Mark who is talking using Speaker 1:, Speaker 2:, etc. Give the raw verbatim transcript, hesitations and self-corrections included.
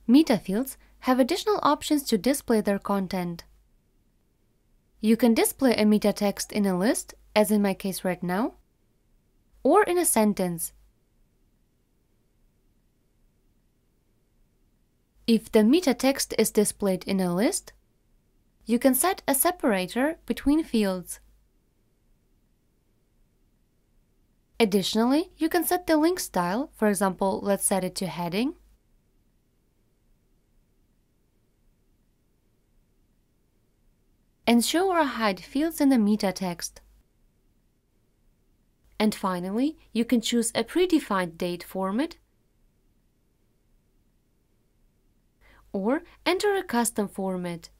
Speaker 1: Meta fields have additional options to display their content. You can display a meta text in a list, as in my case right now, or in a sentence. If the meta text is displayed in a list, you can set a separator between fields. Additionally, you can set the link style. For example, let's set it to heading. And show or hide fields in the meta text. And finally, you can choose a predefined date format or enter a custom format.